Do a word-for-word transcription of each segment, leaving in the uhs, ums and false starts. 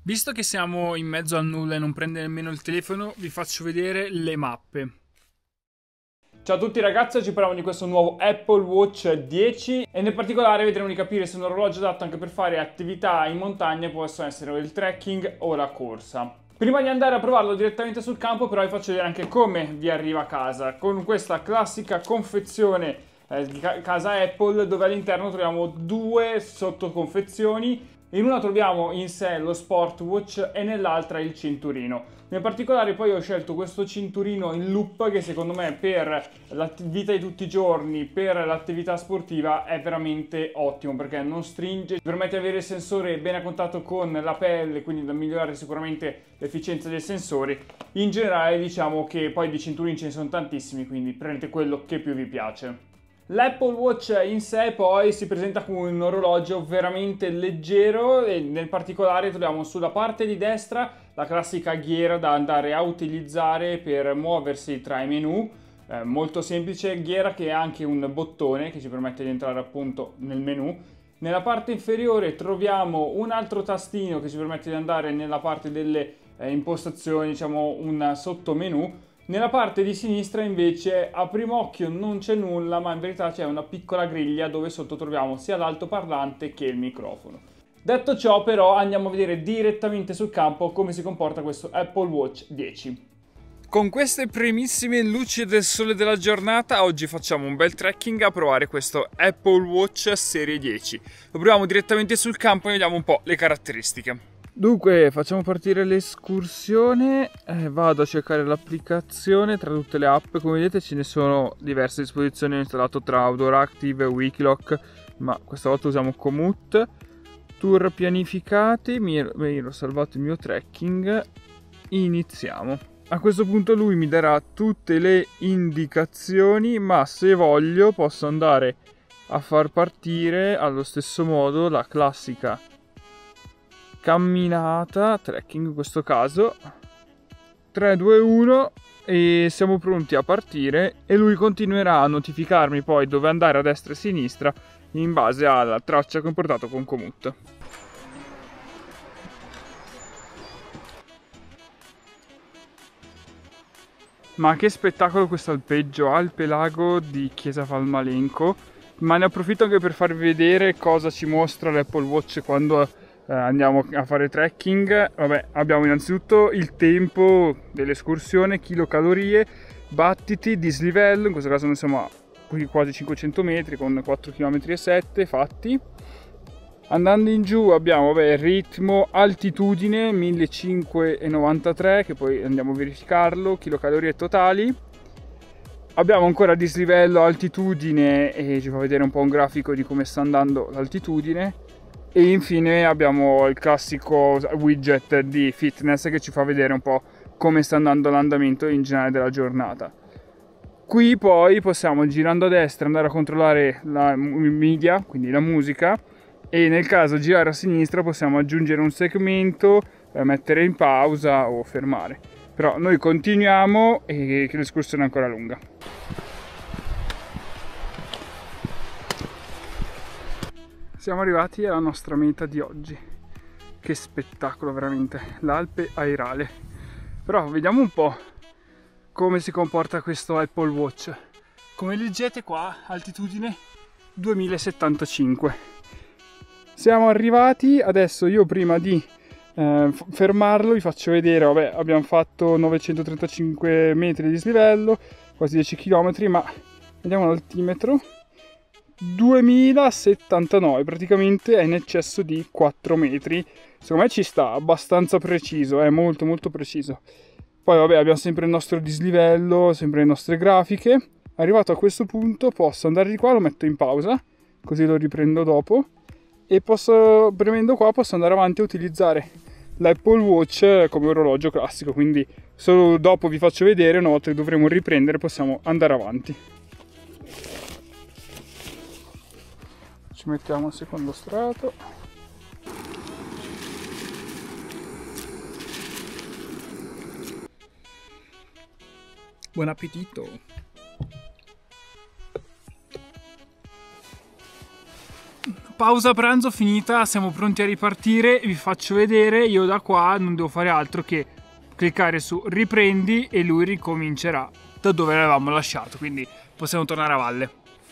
Visto che siamo in mezzo al nulla e non prende nemmeno il telefono, vi faccio vedere le mappe. Ciao a tutti ragazzi, oggi parliamo di questo nuovo Apple Watch dieci e nel particolare vedremo di capire se è un orologio adatto anche per fare attività in montagna, possono essere il trekking o la corsa. Prima di andare a provarlo direttamente sul campo però vi faccio vedere anche come vi arriva a casa, con questa classica confezione eh, di casa Apple dove all'interno troviamo due sottoconfezioni. In una troviamo in sé lo Sport Watch e nell'altra il cinturino. Nel particolare poi ho scelto questo cinturino in loop che secondo me per la vita di tutti i giorni, per l'attività sportiva è veramente ottimo perché non stringe, permette di avere il sensore bene a contatto con la pelle, quindi da migliorare sicuramente l'efficienza dei sensori. In generale diciamo che poi di cinturini ce ne sono tantissimi, quindi prendete quello che più vi piace. L'Apple Watch in sé poi si presenta come un orologio veramente leggero e nel particolare troviamo sulla parte di destra la classica ghiera da andare a utilizzare per muoversi tra i menu, eh, molto semplice, ghiera che ha anche un bottone che ci permette di entrare appunto nel menu. Nella parte inferiore troviamo un altro tastino che ci permette di andare nella parte delle eh, impostazioni, diciamo un sottomenu. Nella parte di sinistra invece a primo occhio non c'è nulla, ma in verità c'è una piccola griglia dove sotto troviamo sia l'altoparlante che il microfono. Detto ciò però andiamo a vedere direttamente sul campo come si comporta questo Apple Watch dieci. Con queste primissime luci del sole della giornata oggi facciamo un bel trekking a provare questo Apple Watch serie dieci. Lo proviamo direttamente sul campo e vediamo un po' le caratteristiche. Dunque facciamo partire l'escursione, eh, vado a cercare l'applicazione tra tutte le app, come vedete ce ne sono diverse a disposizione, ho installato tra Outdoor Active e Wikiloc, ma questa volta usiamo Komoot. Tour pianificati, mi ero, mi ero salvato il mio trekking, iniziamo. A questo punto lui mi darà tutte le indicazioni, ma se voglio posso andare a far partire allo stesso modo la classica camminata, trekking in questo caso. Tre, due, uno e siamo pronti a partire e lui continuerà a notificarmi poi dove andare a destra e a sinistra in base alla traccia che ho portato con Komoot. Ma che spettacolo questo alpeggio, Alpelago di Chiesa Falmalenco, ma ne approfitto anche per farvi vedere cosa ci mostra l'Apple Watch quando eh, andiamo a fare trekking. Vabbè, abbiamo innanzitutto il tempo dell'escursione, chilocalorie, battiti, dislivello, in questo caso noi siamo a quasi cinquecento metri con quattro virgola sette chilometri fatti. Andando in giù abbiamo vabbè, ritmo, altitudine millecinquecentonovantatré, che poi andiamo a verificarlo, chilocalorie totali. Abbiamo ancora dislivello, altitudine e ci fa vedere un po' un grafico di come sta andando l'altitudine. E infine abbiamo il classico widget di fitness che ci fa vedere un po' come sta andando l'andamento in generale della giornata. Qui poi possiamo, girando a destra, andare a controllare la media, quindi la musica, e nel caso girare a sinistra possiamo aggiungere un segmento, eh, mettere in pausa o fermare. Però noi continuiamo e che l'escursione è ancora lunga. Siamo arrivati alla nostra meta di oggi. Che spettacolo veramente, l'Alpe Airale. Però vediamo un po' come si comporta questo Apple Watch. Come leggete qua, altitudine duemilasettantacinque. Siamo arrivati, adesso io prima di eh, fermarlo vi faccio vedere, vabbè abbiamo fatto novecentotrentacinque metri di dislivello, quasi dieci chilometri, ma vediamo l'altimetro, duemilasettantanove, praticamente è in eccesso di quattro metri, secondo me ci sta, abbastanza preciso, è molto molto preciso. Poi vabbè abbiamo sempre il nostro dislivello, sempre le nostre grafiche. Arrivato a questo punto posso andare di qua, lo metto in pausa, così lo riprendo dopo. E posso, premendo qua posso andare avanti a utilizzare l'Apple Watch come orologio classico, quindi solo dopo vi faccio vedere, una volta che dovremo riprendere possiamo andare avanti. Ci mettiamo al secondo strato. Buon appetito! pausa pranzo finita, siamo pronti a ripartire, vi faccio vedere. Io da qua non devo fare altro che cliccare su riprendi e lui ricomincerà da dove l'avevamo lasciato, quindi possiamo tornare a valle.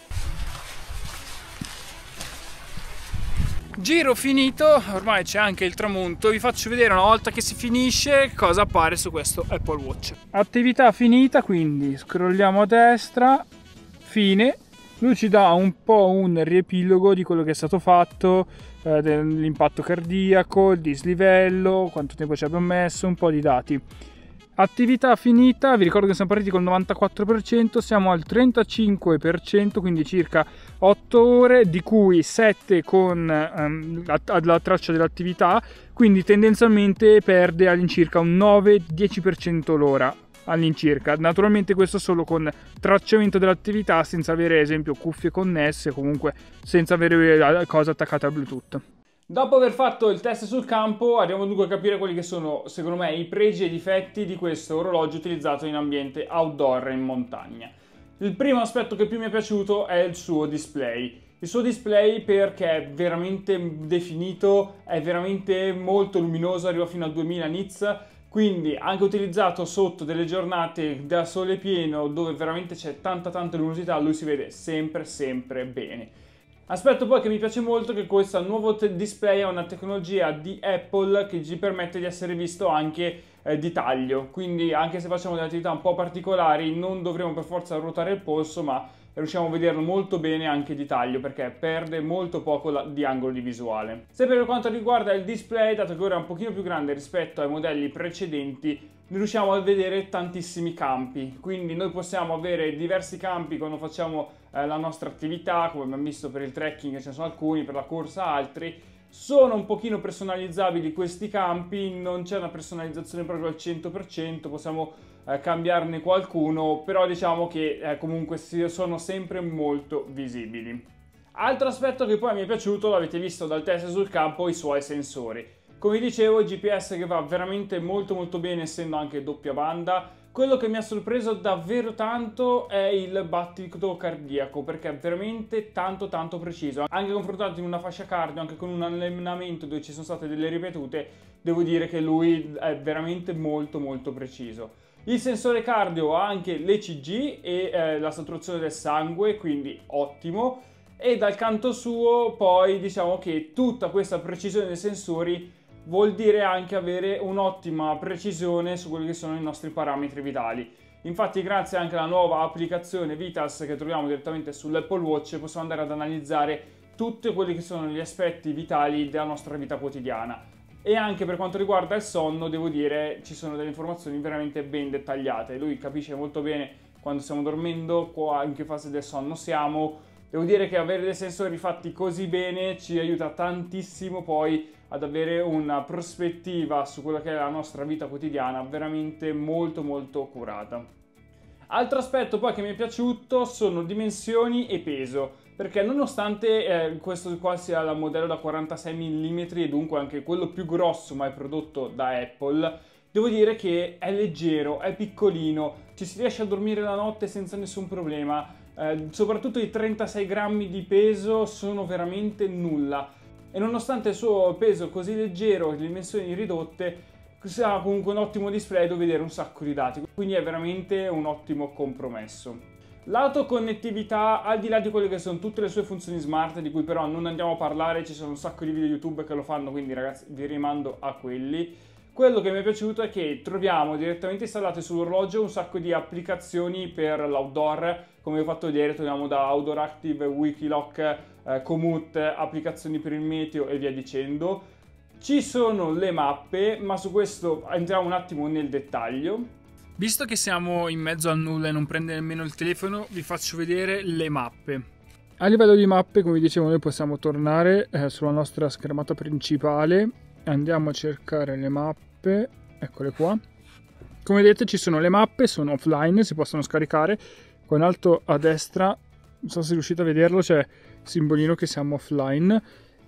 Giro finito, ormai c'è anche il tramonto, vi faccio vedere una volta che si finisce cosa appare su questo Apple Watch. Attività finita, quindi scrolliamo a destra, fine, lui ci dà un po' un riepilogo di quello che è stato fatto, eh, dell'impatto cardiaco, il dislivello, quanto tempo ci abbiamo messo, un po' di dati. Attività finita, vi ricordo che siamo partiti col novantaquattro per cento, siamo al trentacinque per cento, quindi circa otto ore, di cui sette con um, la, la traccia dell'attività, quindi tendenzialmente perde all'incirca un nove dieci per cento l'ora all'incirca. Naturalmente questo solo con tracciamento dell'attività, senza avere ad esempio cuffie connesse, comunque senza avere la cosa attaccata al Bluetooth. Dopo aver fatto il test sul campo, andiamo dunque a capire quelli che sono, secondo me, i pregi e i difetti di questo orologio utilizzato in ambiente outdoor e in montagna. Il primo aspetto che più mi è piaciuto è il suo display. Il suo display perché è veramente definito, è veramente molto luminoso, arriva fino a duemila nits, quindi anche utilizzato sotto delle giornate da sole pieno dove veramente c'è tanta tanta luminosità, lui si vede sempre sempre bene. Aspetto poi che mi piace molto che questo nuovo display ha una tecnologia di Apple che ci permette di essere visto anche eh, di taglio, quindi anche se facciamo delle attività un po' particolari non dovremo per forza ruotare il polso, ma riusciamo a vederlo molto bene anche di taglio perché perde molto poco la, di angolo di visuale. Sempre per quanto riguarda il display, dato che ora è un pochino più grande rispetto ai modelli precedenti, riusciamo a vedere tantissimi campi, quindi noi possiamo avere diversi campi quando facciamo eh, la nostra attività, come abbiamo visto per il trekking ce ne sono alcuni, per la corsa altri. Sono un pochino personalizzabili questi campi, non c'è una personalizzazione proprio al cento per cento, possiamo eh, cambiarne qualcuno, però diciamo che eh, comunque sono sempre molto visibili. Altro aspetto che poi mi è piaciuto, l'avete visto dal test sul campo, i suoi sensori. Come dicevo, il G P S che va veramente molto molto bene, essendo anche doppia banda. Quello che mi ha sorpreso davvero tanto è il battito cardiaco, perché è veramente tanto tanto preciso. Anche confrontato in una fascia cardio, anche con un allenamento dove ci sono state delle ripetute, devo dire che lui è veramente molto molto preciso. Il sensore cardio ha anche l'E C G e eh, la saturazione del sangue, quindi ottimo. E dal canto suo poi diciamo che tutta questa precisione dei sensori vuol dire anche avere un'ottima precisione su quelli che sono i nostri parametri vitali. Infatti grazie anche alla nuova applicazione Vitals che troviamo direttamente sull'Apple Watch possiamo andare ad analizzare tutti quelli che sono gli aspetti vitali della nostra vita quotidiana. E anche per quanto riguarda il sonno, devo dire, ci sono delle informazioni veramente ben dettagliate. Lui capisce molto bene quando stiamo dormendo, in che fase del sonno siamo. Devo dire che avere dei sensori fatti così bene ci aiuta tantissimo poi ad avere una prospettiva su quella che è la nostra vita quotidiana veramente molto molto curata. Altro aspetto poi che mi è piaciuto sono dimensioni e peso, perché nonostante eh, questo qua sia il modello da quarantasei millimetri e dunque anche quello più grosso mai prodotto da Apple, devo dire che è leggero, è piccolino, ci si riesce a dormire la notte senza nessun problema. Eh, soprattutto i trentasei grammi di peso sono veramente nulla e nonostante il suo peso così leggero e le dimensioni ridotte ha comunque un ottimo display dove vedere un sacco di dati, quindi è veramente un ottimo compromesso. L'autoconnettività, al di là di quelle che sono tutte le sue funzioni smart, di cui però non andiamo a parlare, ci sono un sacco di video YouTube che lo fanno, quindi ragazzi vi rimando a quelli. Quello che mi è piaciuto è che troviamo direttamente installate sull'orologio un sacco di applicazioni per l'outdoor, come vi ho fatto vedere troviamo da Outdoor Active, Wikiloc, eh, Komoot, applicazioni per il meteo e via dicendo. Ci sono le mappe, ma su questo entriamo un attimo nel dettaglio. Visto che siamo in mezzo al nulla e non prende nemmeno il telefono, vi faccio vedere le mappe. A livello di mappe, come vi dicevo, noi possiamo tornare eh, sulla nostra schermata principale. Andiamo a cercare le mappe, eccole qua. Come vedete ci sono le mappe, sono offline, si possono scaricare. Qua in alto a destra, non so se riuscite a vederlo, c'è il simbolino che siamo offline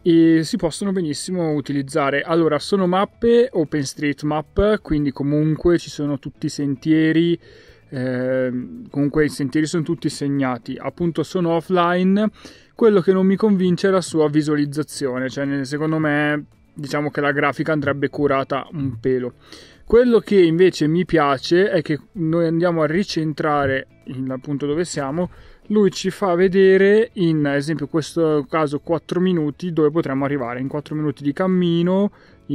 e si possono benissimo utilizzare. Allora, sono mappe OpenStreetMap, quindi comunque ci sono tutti i sentieri, eh, comunque i sentieri sono tutti segnati, appunto sono offline. Quello che non mi convince è la sua visualizzazione, cioè secondo me diciamo che la grafica andrebbe curata un pelo. Quello che invece mi piace è che noi andiamo a ricentrare in, appunto dove siamo, lui ci fa vedere in esempio questo caso quattro minuti dove potremmo arrivare, in quattro minuti di cammino,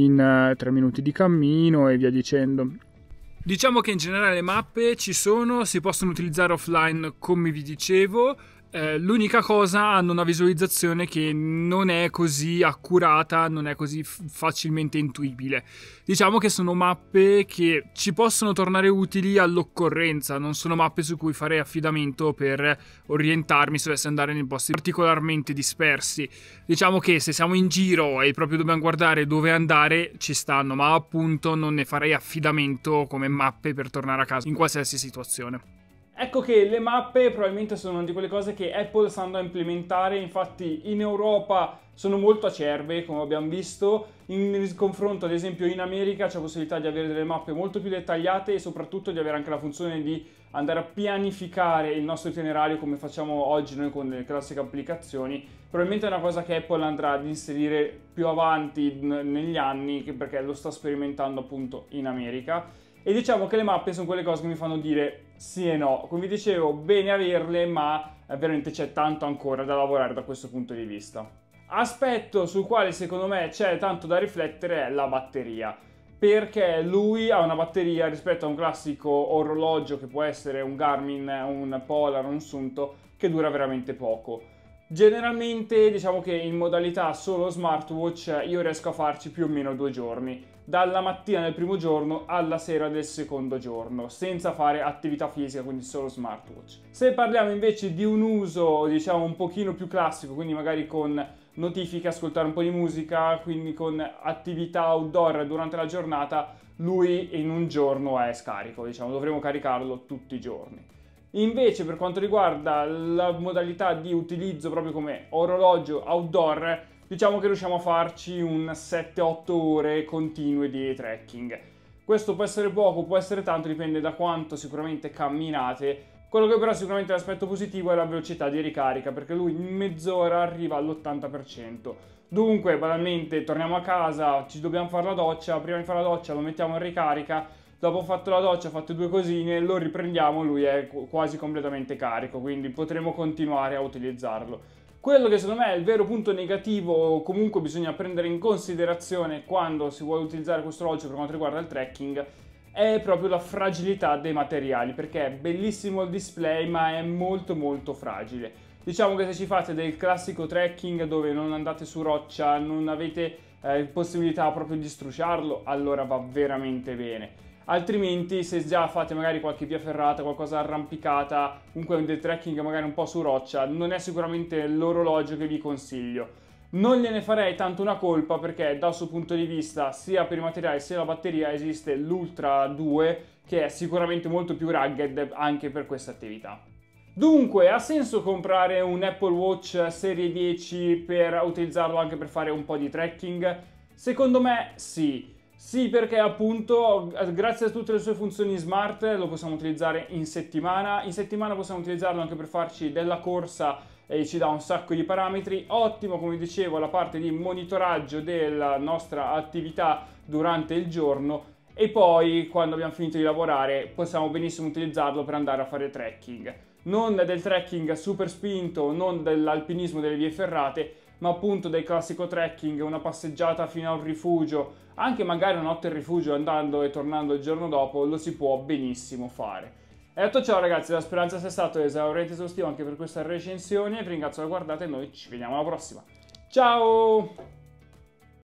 in tre minuti di cammino e via dicendo. Diciamo che in generale le mappe ci sono, si possono utilizzare offline come vi dicevo. Eh, l'unica cosa, hanno una visualizzazione che non è così accurata, non è così facilmente intuibile. Diciamo che sono mappe che ci possono tornare utili all'occorrenza, non sono mappe su cui fare affidamento per orientarmi se dovessi andare in posti particolarmente dispersi. Diciamo che se siamo in giro e proprio dobbiamo guardare dove andare ci stanno, ma appunto non ne farei affidamento come mappe per tornare a casa in qualsiasi situazione. Ecco che le mappe probabilmente sono una di quelle cose che Apple sta andando a implementare, infatti in Europa sono molto acerbe, come abbiamo visto, in confronto ad esempio in America c'è la possibilità di avere delle mappe molto più dettagliate e soprattutto di avere anche la funzione di andare a pianificare il nostro itinerario come facciamo oggi noi con le classiche applicazioni. Probabilmente è una cosa che Apple andrà ad inserire più avanti negli anni, perché lo sta sperimentando appunto in America. E diciamo che le mappe sono quelle cose che mi fanno dire sì e no. Come vi dicevo, bene averle, ma veramente c'è tanto ancora da lavorare da questo punto di vista. Aspetto sul quale secondo me c'è tanto da riflettere è la batteria, perché lui ha una batteria rispetto a un classico orologio che può essere un Garmin, un Polar, un Sunto, che dura veramente poco. Generalmente diciamo che in modalità solo smartwatch io riesco a farci più o meno due giorni, dalla mattina del primo giorno alla sera del secondo giorno, senza fare attività fisica, quindi solo smartwatch. Se parliamo invece di un uso diciamo un pochino più classico, quindi magari con notifiche, ascoltare un po' di musica, quindi con attività outdoor durante la giornata, lui in un giorno è scarico, diciamo, dovremo caricarlo tutti i giorni. Invece per quanto riguarda la modalità di utilizzo proprio come orologio outdoor, diciamo che riusciamo a farci un sette otto ore continue di trekking. Questo può essere poco, può essere tanto, dipende da quanto sicuramente camminate. Quello che però sicuramente l'aspetto positivo è la velocità di ricarica, perché lui in mezz'ora arriva all'ottanta per cento. Dunque, banalmente, torniamo a casa, ci dobbiamo fare la doccia, prima di fare la doccia lo mettiamo in ricarica, dopo fatto la doccia, fatte due cosine, lo riprendiamo, lui è quasi completamente carico, quindi potremo continuare a utilizzarlo. Quello che secondo me è il vero punto negativo, o comunque bisogna prendere in considerazione quando si vuole utilizzare questo orologio per quanto riguarda il trekking, è proprio la fragilità dei materiali, perché è bellissimo il display ma è molto molto fragile. Diciamo che se ci fate del classico trekking dove non andate su roccia, non avete eh, possibilità proprio di strusciarlo, allora va veramente bene. Altrimenti se già fate magari qualche via ferrata, qualcosa arrampicata, comunque del trekking magari un po' su roccia, non è sicuramente l'orologio che vi consiglio. Non gliene farei tanto una colpa perché dal suo punto di vista sia per i materiali sia la batteria esiste l'Ultra due che è sicuramente molto più rugged anche per questa attività. Dunque, ha senso comprare un Apple Watch Serie dieci per utilizzarlo anche per fare un po' di trekking? Secondo me sì. Sì, perché appunto grazie a tutte le sue funzioni smart lo possiamo utilizzare in settimana. In settimana possiamo utilizzarlo anche per farci della corsa e ci dà un sacco di parametri. Ottimo, come dicevo, la parte di monitoraggio della nostra attività durante il giorno. E poi, quando abbiamo finito di lavorare, possiamo benissimo utilizzarlo per andare a fare trekking. Non del trekking super spinto, non dell'alpinismo delle vie ferrate, ma appunto del classico trekking, una passeggiata fino a un rifugio, anche magari una notte in rifugio andando e tornando il giorno dopo, lo si può benissimo fare. E detto ciò ragazzi, la speranza sia stato esauriente esaustivo anche per questa recensione, vi ringrazio per aver guardato e noi ci vediamo alla prossima. Ciao!